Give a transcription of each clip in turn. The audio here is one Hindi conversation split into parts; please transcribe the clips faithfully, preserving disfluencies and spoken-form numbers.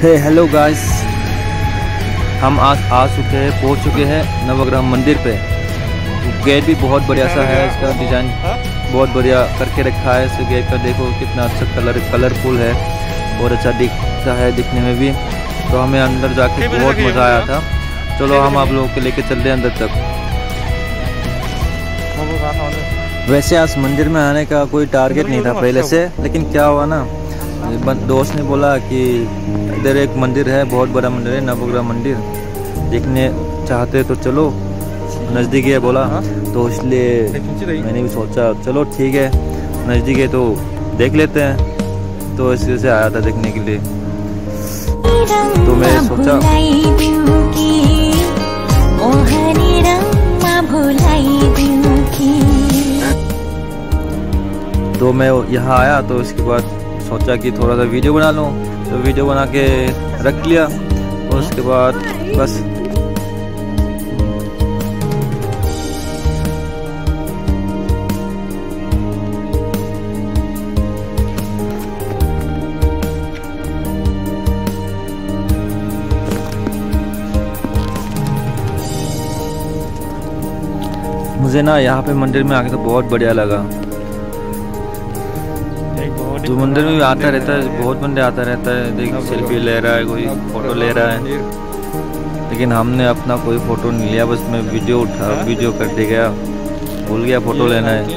हे हेलो गाइस, हम आज आ चुके हैं पहुंच चुके हैं नवग्रह मंदिर पे। गेट भी बहुत बढ़िया सा है, इसका डिज़ाइन बहुत बढ़िया करके रखा है। इस गेट का देखो कितना अच्छा कलर कलरफुल है और अच्छा दिखता है दिखने में भी। तो हमें अंदर जाके बहुत मज़ा आया था। चलो हम आप लोगों को लेके चल रहे हैं अंदर तक। वैसे आज मंदिर में आने का कोई टारगेट नहीं था पहले से, लेकिन क्या हुआ ना, दोस्त ने बोला कि इधर एक मंदिर है, बहुत बड़ा मंदिर है, नवग्रह मंदिर, देखने चाहते तो चलो, नज़दीक है बोला। तो इसलिए मैंने भी सोचा चलो ठीक है, नज़दीक है तो देख लेते हैं। तो इसी से आया था देखने के लिए। तो मैं सोचा तो मैं यहाँ आया, तो इसके बाद सोचा कि थोड़ा सा वीडियो बना लूँ। तो वीडियो बना के रख लिया और उसके बाद बस मुझे ना यहाँ पे मंदिर में आके तो बहुत बढ़िया लगा। जो मंदिर में भी आता रहता है, बहुत बंदे आता रहता है, देख सेल्फी ले रहा है, कोई फोटो ले रहा है, लेकिन हमने अपना कोई फोटो नहीं लिया। बस मैं वीडियो उठा वीडियो करते गया, भूल गया फोटो लेना है।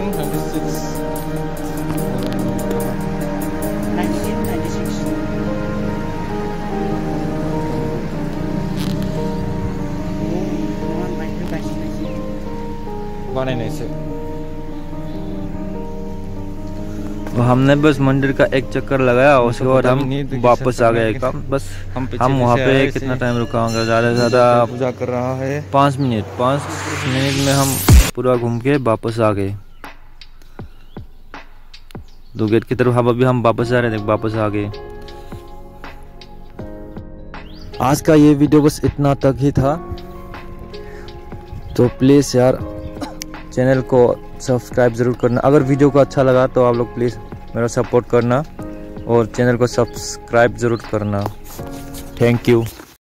हमने बस मंदिर का एक चक्कर लगाया, उसके बाद हम वापस आ गए। बस हम वहाँ पे कितना टाइम रुका होगा, ज़्यादा से ज़्यादा पूजा कर रहा है पाँच मिनट पाँच मिनट में हम पूरा घूम के वापस आ गए। दो गेट की तरफ हम अभी हम वापस आ रहे थे, वापस आ गए। आज का ये वीडियो बस इतना तक ही था। तो प्लीज़ यार चैनल को सब्सक्राइब ज़रूर करना। अगर वीडियो को अच्छा लगा तो आप लोग प्लीज़ मेरा सपोर्ट करना और चैनल को सब्सक्राइब ज़रूर करना। Thank you.